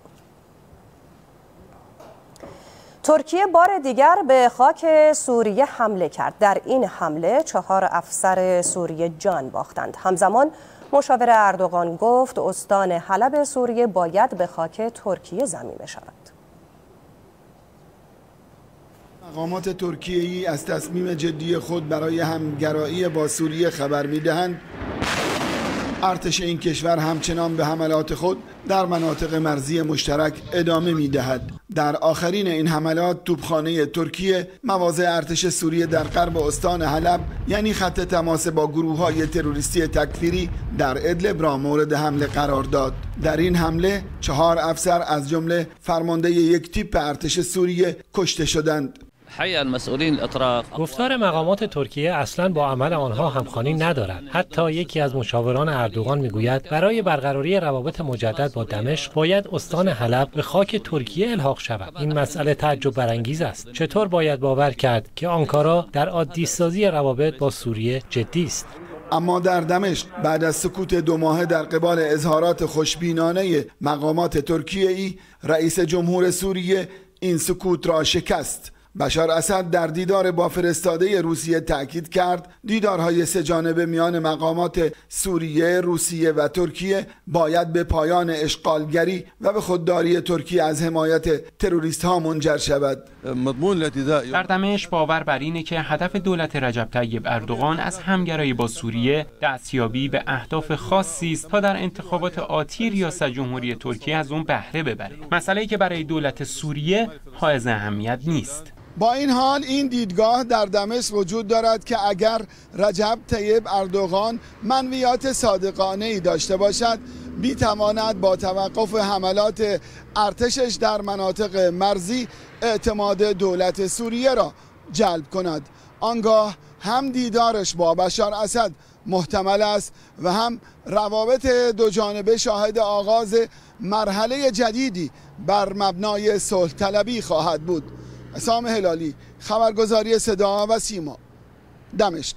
ترکیه بار دیگر به خاک سوریه حمله کرد. در این حمله 4 افسر سوریه جان باختند. همزمان مشاور اردوغان گفت استان حلب سوریه باید به خاک ترکیه ضمیمه شود. مقامات ترکیه‌ای از تصمیم جدی خود برای همگرایی با سوریه خبر می‌دهند. ارتش این کشور همچنان به حملات خود در مناطق مرزی مشترک ادامه می‌دهد. در آخرین این حملات توپخانه ترکیه مواضع ارتش سوریه در غرب استان حلب یعنی خط تماس با گروه‌های تروریستی تکفیری در ادلب را مورد حمله قرار داد. در این حمله 4 افسر از جمله فرمانده یک تیپ ارتش سوریه کشته شدند. گفتار مقامات ترکیه اصلا با عمل آنها همخوانی ندارد. حتی یکی از مشاوران اردوغان میگوید برای برقراری روابط مجدد با دمشق باید استان حلب به خاک ترکیه الحاق شود. این مسئله تعجب برانگیز است. چطور باید باور کرد که آنکارا در عادی‌سازی روابط با سوریه جدی است؟ اما در دمشق بعد از سکوت 2 ماهه در قبال اظهارات خوشبینانه مقامات ترکیه‌ای، رئیس جمهور سوریه این سکوت را شکست. بشار اسد در دیدار با فرستاده روسیه تاکید کرد دیدارهای 3 جانبه میان مقامات سوریه، روسیه و ترکیه باید به پایان اشغالگری و به خودداری ترکیه از حمایت تروریست ها منجر شود. در دمشق باور بر اینه که هدف دولت رجب طیب اردوغان از همگرایی با سوریه دستیابی به اهداف خاصی است تا در انتخابات آتی ریاست جمهوری ترکیه از اون بهره ببره. مسئله‌ای که برای دولت سوریه حائز اهمیت نیست. با این حال این دیدگاه در دمشق وجود دارد که اگر رجب طیب اردوغان منویات صادقانه‌ای داشته باشد می‌تواند با توقف حملات ارتشش در مناطق مرزی اعتماد دولت سوریه را جلب کند. آنگاه هم دیدارش با بشار اسد محتمل است و هم روابط 2 جانبه شاهد آغاز مرحله جدیدی بر مبنای صلح طلبی خواهد بود. عصام هلالی، خبرگزاری صدا و سیما، دمشق.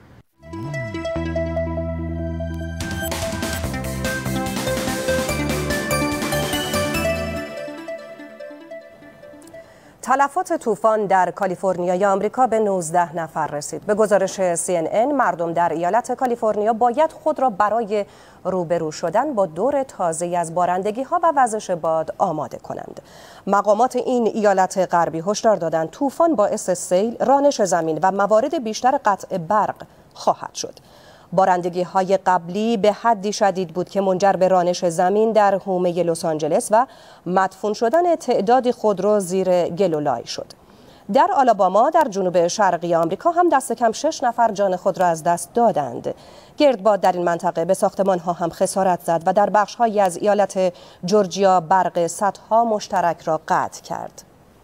تلفات طوفان در کالیفرنیای آمریکا به 19 نفر رسید. به گزارش CNN مردم در ایالت کالیفرنیا باید خود را برای روبرو شدن با دور تازه‌ای از بارندگی‌ها و وزش باد آماده کنند. مقامات این ایالت غربی هشدار دادند طوفان باعث سیل، رانش زمین و موارد بیشتر قطع برق خواهد شد. بارندگی‌های قبلی به حدی شدید بود که منجر به رانش زمین در حومه لس آنجلس و مدفون شدن تعدادی خودرو زیر گل و لای شد. در آلاباما در جنوب شرقی آمریکا هم دست کم 6 نفر جان خود را از دست دادند. گردباد در این منطقه به ساختمان‌ها هم خسارت زد و در بخش‌هایی از ایالت جورجیا برق صدها مشترک را قطع کرد.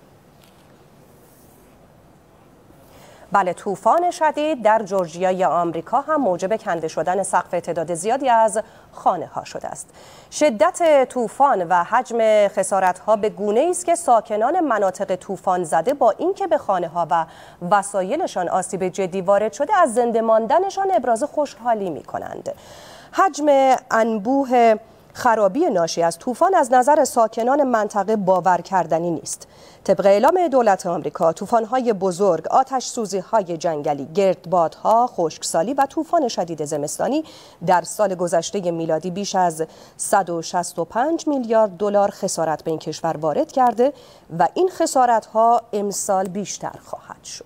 بله، طوفان شدید در جورجیای آمریکا هم موجب کنده شدن سقف تعداد زیادی از خانه‌ها شده است. شدت طوفان و حجم خسارت‌ها به گونه‌ای است که ساکنان مناطق طوفان زده با اینکه به خانه‌ها و وسایلشان آسیب جدی وارد شده از زنده ماندنشان ابراز خوشحالی می‌کنند. حجم انبوه خرابی ناشی از طوفان از نظر ساکنان منطقه باور کردنی نیست. طبق اعلام دولت آمریکا، طوفان‌های بزرگ، آتش سوزی‌های جنگلی، گردبادها، خشکسالی و طوفان شدید زمستانی در سال گذشته میلادی بیش از 165 میلیارد دلار خسارت به این کشور وارد کرده و این خسارت‌ها امسال بیشتر خواهد شد.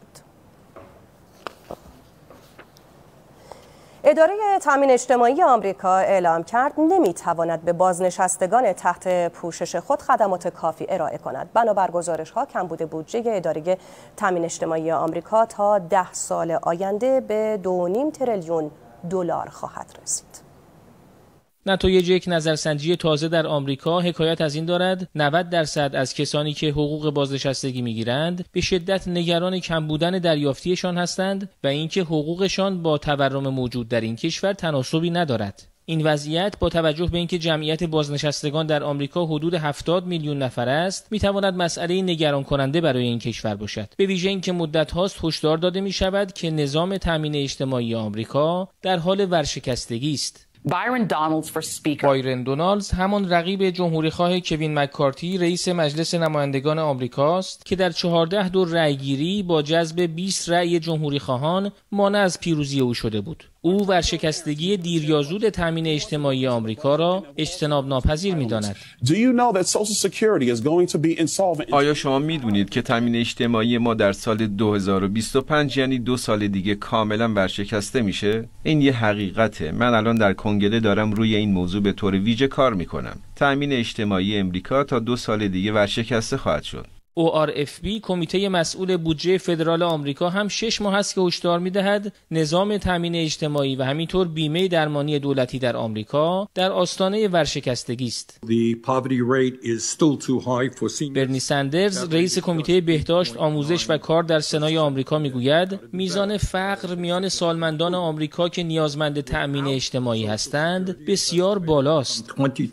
اداره تامین اجتماعی آمریکا اعلام کرد نمیتواند به بازنشستگان تحت پوشش خود خدمات کافی ارائه کند. بنابر گزارش‌ها کمبود بودجه اداره تامین اجتماعی آمریکا تا 10 سال آینده به 2.5 تریلیون دلار خواهد رسید. نتایج یک نظرسنجی تازه در آمریکا حکایت از این دارد 90% از کسانی که حقوق بازنشستگی میگیرند به شدت نگران کم بودن دریافتیشان هستند و اینکه حقوقشان با تورم موجود در این کشور تناسبی ندارد. این وضعیت با توجه به اینکه جمعیت بازنشستگان در آمریکا حدود 70 میلیون نفر است، میتواند مسئله نگران کننده برای این کشور باشد. به ویژه اینکه مدت هاست هشدار داده می شود که نظام تامین اجتماعی آمریکا در حال ورشکستگی است. بایرن دونالدز همان رقیب جمهوریخواه کوین مککارتی رئیس مجلس نمایندگان آمریکاست که در 14 دور رأیگیری با جذب 20 رأی جمهوریخواهان مانع از پیروزی او شده بود. او ورشکستگی دیر یا زود تامین اجتماعی آمریکا را اجتناب ناپذیر می‌داند. آیا شما می‌دونید که تامین اجتماعی ما در سال 2025 یعنی 2 سال دیگه کاملا ورشکسته میشه؟ این یه حقیقته. من الان در کنگره دارم روی این موضوع به طور ویژه کار می‌کنم. تامین اجتماعی امریکا تا 2 سال دیگه ورشکسته خواهد شد. ORFB کمیته مسئول بودجه فدرال آمریکا هم 6 ماه است که هشدار می‌دهد نظام تامین اجتماعی و همینطور بیمه درمانی دولتی در آمریکا در آستانه ورشکستگی است. برنی سندرز رئیس کمیته بهداشت، آموزش و کار در سنای آمریکا میگوید میزان فقر میان سالمندان آمریکا که نیازمند تأمین اجتماعی هستند بسیار بالاست.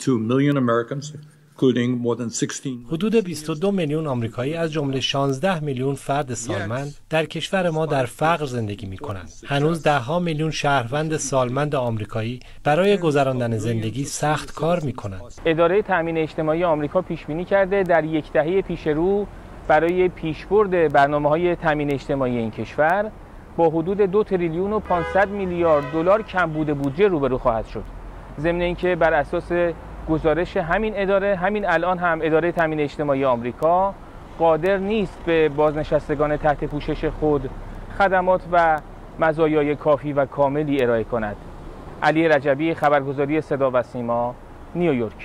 حدود 22 میلیون آمریکایی از جمله 16 میلیون فرد سالمند در کشور ما در فقر زندگی می‌کنند. هنوز ده‌ها میلیون شهروند سالمند آمریکایی برای گذراندن زندگی سخت کار می‌کنند. اداره تأمین اجتماعی آمریکا پیش‌بینی کرده در یک دهه پیش رو برای پیشبرد برنامه‌های تأمین اجتماعی این کشور با حدود 2 تریلیون و 500 میلیارد دلار کمبود بودجه روبرو خواهد شد. ضمن اینکه بر اساس گزارش همین اداره، همین الان هم اداره تامین اجتماعی آمریکا قادر نیست به بازنشستگان تحت پوشش خود خدمات و مزایای کافی و کاملی ارائه کند. علی رجبی، خبرگزاری صدا و سیما، نیویورک.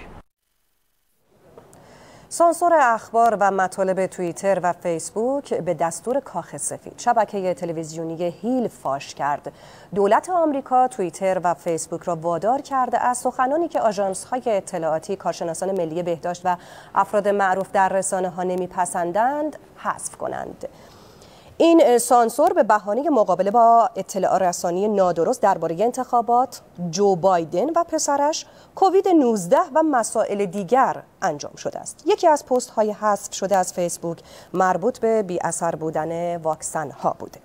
سانسور اخبار و مطالب توییتر و فیسبوک به دستور کاخ سفید شبکه تلویزیونی هیل فاش کرد. دولت آمریکا توییتر و فیسبوک را وادار کرده از سخنانی که آژانس‌های اطلاعاتی، کارشناسان ملی بهداشت و افراد معروف در رسانه‌ها نمی‌پسندند حذف کنند. این سانسور به بهانه مقابله با اطلاع رسانی نادرست درباره انتخابات، جو بایدن و پسرش، کووید 19 و مسائل دیگر انجام شده است. یکی از پست‌های حذف شده از فیسبوک مربوط به بی اثر بودن واکسن‌ها بوده.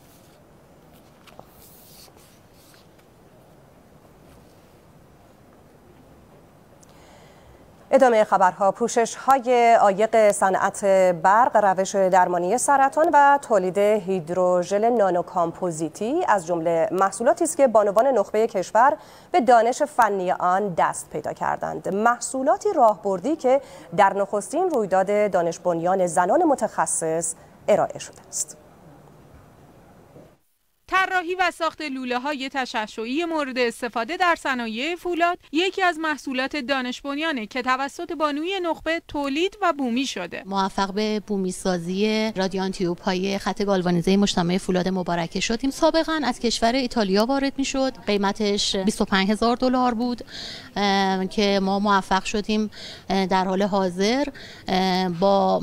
ادامه خبرها. پوشش‌های عایق صنعت برق، روش درمانی سرطان و تولید هیدروژل نانوکامپوزیتی از جمله محصولاتی است که بانوان نخبه کشور به دانش فنی آن دست پیدا کردند. محصولاتی راهبردی که در نخستین رویداد دانش بنیان زنان متخصص ارائه شده است. طراحی و ساخت لوله‌های تشعشعی مورد استفاده در صنایع فولاد یکی از محصولات دانش بنیانه که توسط بانوی نخبه تولید و بومی شده. موفق به بومی سازی رادیان تیوب‌های خط گالوانیزه مجتمع فولاد مبارکه شدیم. سابقاً از کشور ایتالیا وارد می‌شد. قیمتش $25,000 بود که ما موفق شدیم در حال حاضر با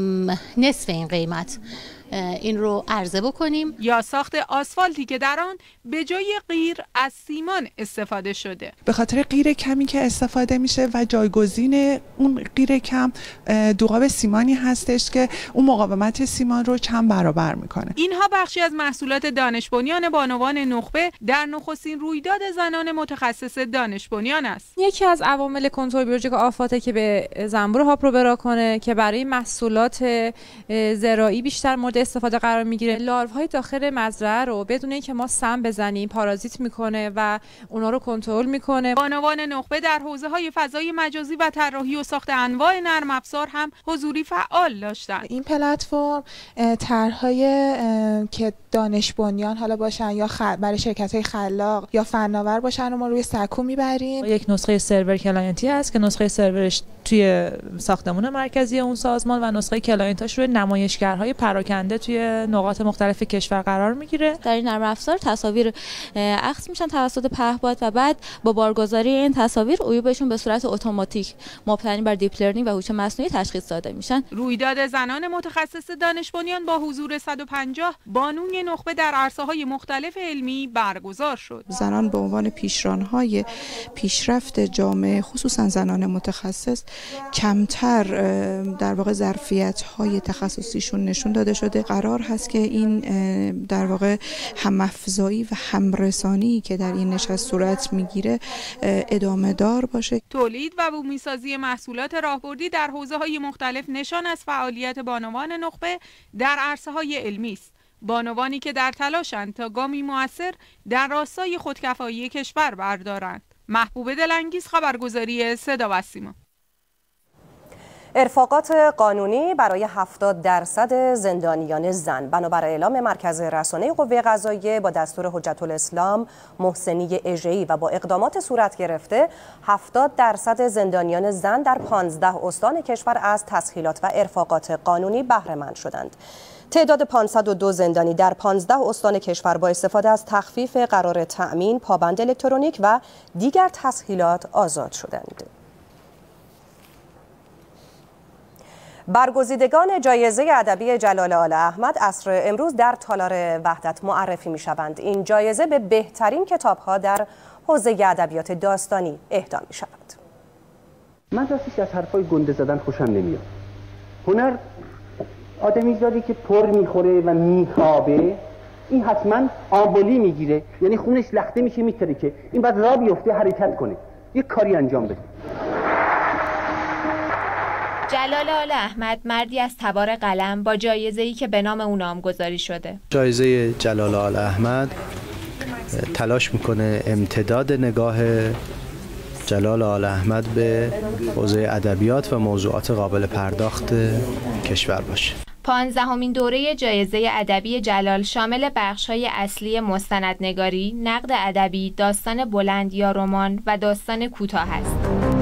نصف این قیمت این رو عرضه بکنیم. یا ساخت آسفالتی که در آن به جای قیر از سیمان استفاده شده. به خاطر قیر کمی که استفاده میشه و جایگزین اون قیر کم دوغاب سیمانی هستش که اون مقاومت سیمان رو چند برابر میکنه. اینها بخشی از محصولات دانش بنیان بانوان نخبه در نخستین رویداد زنان متخصص دانش بنیان است. یکی از عوامل کنترل بیولوژیک آفاته که به زنبور هاپروبرا کنه که برای محصولات زراعی بیشتر مورد استفاده قرار میگیره. لاروهای داخل مزرعه رو بدون اینکه ما سم بزنیم پارازیت میکنه و اونا رو کنترل میکنه. بانوان نخبه در حوزه‌های فضای مجازی و طراحی و ساخت انواع نرم افزار هم حضوری فعال داشتند. این پلتفرم طرحهای که دانش بنیان حالا باشن یا برای شرکت‌های خلاق یا فناور باشن و ما روی سکو میبریم. یک نسخه سرور کلاینتی هست که نسخه سرورش توی ساختمان مرکزی اون سازمان و نسخه کلاینتاش روی نمایشگرهای پراکنده توی نقاط مختلف کشور قرار میگیره. در این نرم افزار تصاویر اخذ میشن توسط پهپاد و بعد با بارگذاری این تصاویر عیوبشون به صورت اتوماتیک مبتنی بر دیپ لرنینگ و هوش مصنوعی تشخیص داده میشن. رویداد زنان متخصص دانش بنیان با حضور 150 بانوی نخبه در عرصه‌های مختلف علمی برگزار شد. زنان به عنوان پیشران‌های پیشرفت جامعه خصوصا زنان متخصص کمتر در واقع ظرفیت‌های تخصصیشون نشون داده شده. قرار هست که این در واقع هم‌افزایی و همرسانی که در این نشست صورت میگیره ادامه دار باشه. تولید و بومی‌سازی محصولات راهبردی در حوزه‌های مختلف نشان از فعالیت بانوان نخبه در عرصه‌های علمی است. بانوانی که در تلاشند تا گامی مؤثر در راستای خودکفایی کشور بردارند. محبوب دلانگیز، خبرگزاری صدا و سیما. ارفاقات قانونی برای 70% زندانیان زن. بنابر اعلام مرکز رسانه قوه قضاییه با دستور حجت الاسلام محسنی اژه‌ای و با اقدامات صورت گرفته 70% زندانیان زن در 15 استان کشور از تسهیلات و ارفاقات قانونی بهره مند شدند. تعداد 502 زندانی در 15 استان کشور با استفاده از تخفیف قرار تأمین، پابند الکترونیک و دیگر تسهیلات آزاد شدند. برگزیدگان جایزه ادبی جلال آل احمد عصر امروز در تالار وحدت معرفی می شوند. این جایزه به بهترین کتاب‌ها در حوزه ادبیات داستانی اهدا می شود. من راستش از حرفای گنده زدن خوشم نمیاد. هنر آدمیزادی که پر میخوره و میخوابه، این حتما آبولی میگیره، یعنی خونش لخته میشه میترکه، این بعد راه بیفته حرکت کنه، یک کاری انجام بده. جلال آل احمد مردی از تبار قلم با جایزه‌ای که به نام او نامگذاری شده. جایزه جلال آل احمد تلاش میکنه امتداد نگاه جلال آل احمد به حوزه ادبیات و موضوعات قابل پرداخت کشور باشه. 15مین دوره جایزه ادبی جلال شامل بخش‌های اصلی مستندنگاری، نقد ادبی، داستان بلند یا رمان و داستان کوتاه است.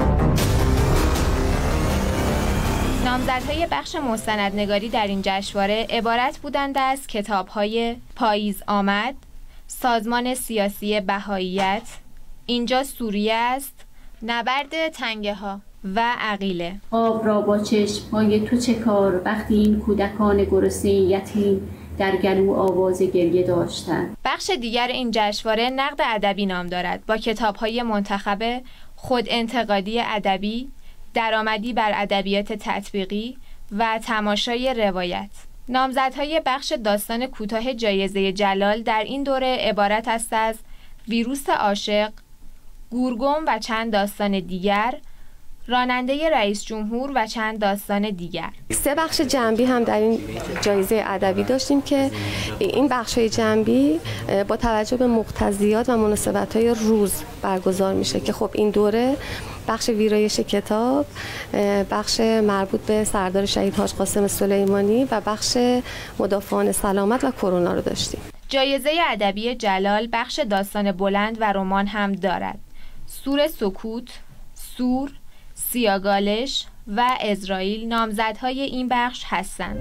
نامزدهای بخش مستندنگاری در این جشنواره عبارت بودند از کتاب‌های پاییز آمد، سازمان سیاسی بهاییت، اینجا سوریه است، نبرد تنگه ها و عقیله. آب را با چشم‌های تو چه کار وقتی این کودکان گرسنه یتیم در گلو آواز گریه داشتند. بخش دیگر این جشنواره نقد ادبی نام دارد با کتاب‌های منتخب خود انتقادی ادبی، درآمدی بر ادبیات تطبیقی و تماشای روایت. نامزدهای بخش داستان کوتاه جایزه جلال در این دوره عبارت است از ویروس عاشق، گورگم و چند داستان دیگر، راننده رئیس جمهور و چند داستان دیگر. 3 بخش جنبی هم در این جایزه ادبی داشتیم که این بخش‌های جنبی با توجه به مقتضیات و مناسبت‌های روز برگزار میشه که خب این دوره بخش ویرایش کتاب، بخش مربوط به سردار شهید حاج قاسم سلیمانی و بخش مدافعان سلامت و کرونا رو داشتیم. جایزه ادبی جلال بخش داستان بلند و رمان هم دارد. سور سکوت، سور، سیاگالش و اسرائیل نامزدهای این بخش هستند.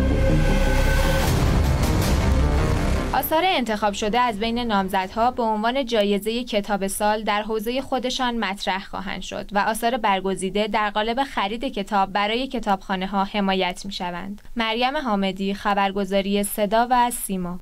آثار انتخاب شده از بین نامزدها به عنوان جایزه کتاب سال در حوزه خودشان مطرح خواهند شد و آثار برگزیده در قالب خرید کتاب برای کتابخانه‌ها حمایت می‌شوند. مریم حامدی، خبرگزاری صدا و سیما.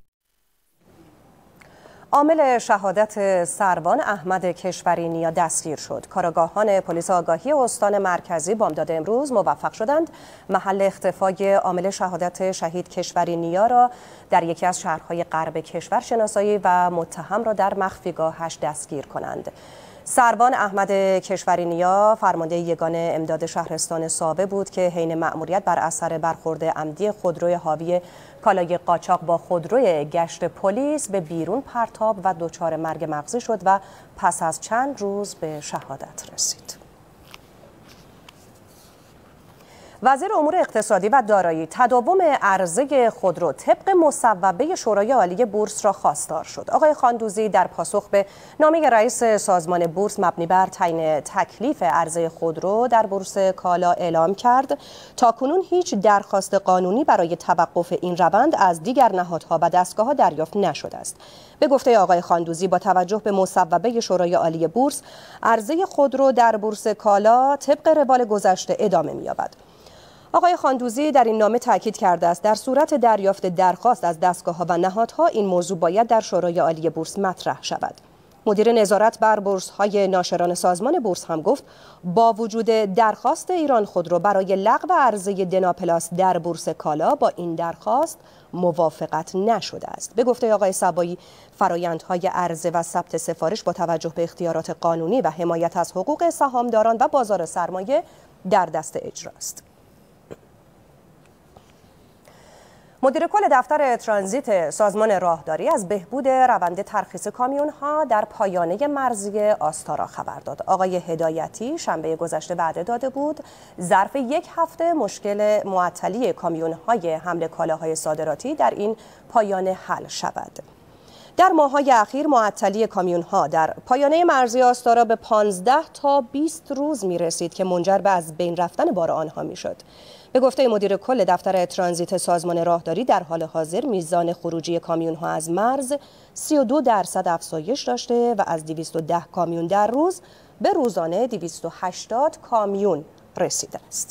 عامل شهادت سروان احمد کشوری نیا دستگیر شد. کارآگاهان پلیس آگاهی استان مرکزی بامداد امروز موفق شدند محل اختفای عامل شهادت شهید کشوری نیا را در یکی از شهرهای غرب کشور شناسایی و متهم را در مخفیگاهش دستگیر کنند. سروان احمد کشوری نیا فرمانده یگان امداد شهرستان ساوه بود که حین مأموریت بر اثر برخورد عمدی خودروی حاوی کالای قاچاق با خودروی گشت پلیس به بیرون پرتاب و دچار مرگ مغزی شد و پس از چند روز به شهادت رسید. وزیر امور اقتصادی و دارایی تداوم عرضه خودرو طبق مصوبه شورای عالی بورس را خواستار شد. آقای خاندوزی در پاسخ به نامه رئیس سازمان بورس مبنی بر تعیین تکلیف عرضه خودرو در بورس کالا اعلام کرد تاکنون هیچ درخواست قانونی برای توقف این روند از دیگر نهادها و دستگاه‌ها دریافت نشده است. به گفته آقای خاندوزی با توجه به مصوبه شورای عالی بورس عرضه خودرو در بورس کالا طبق روال گذشته ادامه می‌یابد. آقای خاندوزی در این نامه تاکید کرده است در صورت دریافت درخواست از دستگاه‌ها و نهادها این موضوع باید در شورای عالی بورس مطرح شود. مدیر نظارت بر بورس‌های ناشران سازمان بورس هم گفت با وجود درخواست ایران خودرو برای لغو عرضه دناپلاس در بورس کالا با این درخواست موافقت نشده است. به گفته آقای صبایی فرایندهای عرضه و ثبت سفارش با توجه به اختیارات قانونی و حمایت از حقوق سهامداران و بازار سرمایه در دست اجراست. مدیر کل دفتر ترانزیت سازمان راهداری از بهبود روند ترخیص کامیون‌ها در پایانه مرزی آستارا خبر داد. آقای هدایتی شنبه گذشته وعده داده بود ظرف یک هفته مشکل معطلی کامیون‌های حمل کالاهای صادراتی در این پایانه حل شود. در ماه‌های اخیر معطلی کامیون‌ها در پایانه مرزی آستارا به 15 تا 20 روز می‌رسید که منجر به از بین رفتن بار آنها می‌شد. به گفته مدیر کل دفتر ترانزیت سازمان راهداری در حال حاضر میزان خروجی کامیون‌ها از مرز 32% افزایش داشته و از 210 کامیون در روز به روزانه 280 کامیون رسیده است.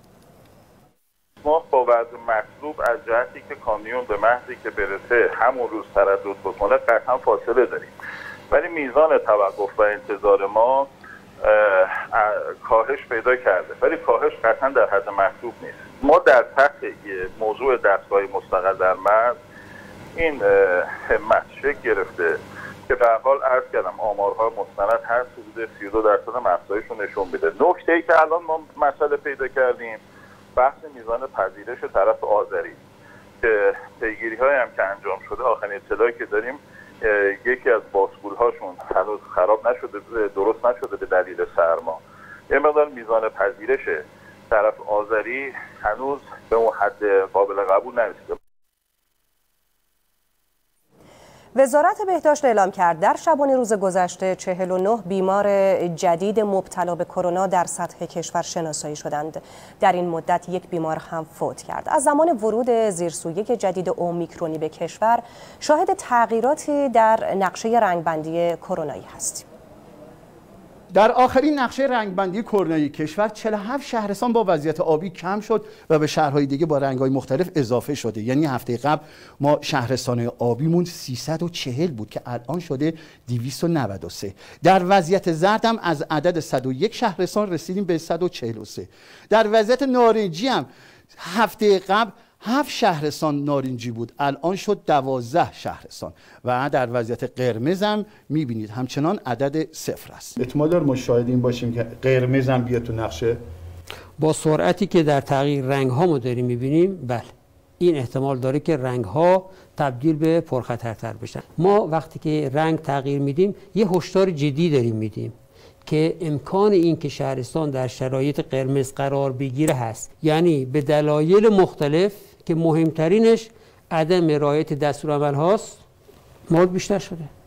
ما با وضع مطلوب از جهتی که کامیون به محضی که برسه همون روز تردد بکنه قطعا فاصله داریم، ولی میزان توقف و انتظار ما کاهش پیدا کرده، ولی کاهش قطعا در حد مطلوب نیست. ما در تحت موضوع دستگاه مستقل در مرز این همت شکل گرفته که به حال عرض کردم آمارها مستند هست، حدود 32% افزایش رو نشون میده. نکته‌ای که الان ما مسئله پیدا کردیم بحث میزان پذیرش طرف آذری که پیگیری‌هایی هم که انجام شده، آخرین اطلاعی که داریم یکی از باسکول‌هاشون هنوز خراب نشده، درست نشده به دلیل سرما. یه مقدار میزان پذیرش طرف آذری هنوز به اون حد قابل قبول نرسیده. وزارت بهداشت اعلام کرد در شبانه روز گذشته 49 بیمار جدید مبتلا به کرونا در سطح کشور شناسایی شدند. در این مدت یک بیمار هم فوت کرد. از زمان ورود زیرسویه جدید اومیکرونی به کشور شاهد تغییراتی در نقشه رنگبندی کرونایی هستیم. در آخرین نقشه رنگبندی کرونایی کشور 47 شهرستان با وضعیت آبی کم شد و به شهرهای دیگه با رنگ‌های مختلف اضافه شده. یعنی هفته قبل ما شهرستان آبیمون 340 بود که الان شده 293. در وضعیت زرد هم از عدد 101 شهرستان رسیدیم به 143. در وضعیت نارنجی هم هفته قبل 7 شهرستان نارنجی بود، الان شد 12 شهرستان و در وضعیت قرمز هم میبینید همچنان عدد 0 است. احتمال داره ما شاهدین باشیم که قرمز هم بیاد تو نقشه. با سرعتی که در تغییر رنگ ها ما داریم میبینیم، بله این احتمال داره که رنگ ها تبدیل به پرخطرتر بشن. ما وقتی که رنگ تغییر میدیم یه هشدار جدی داریم میدیم که امکان این که شهرستان در شرایط قرمز قرار بگیره هست، یعنی به دلایل مختلف که مهمترینش عدم رعایت دستورالعمل هاست، مورد بیشتر شده.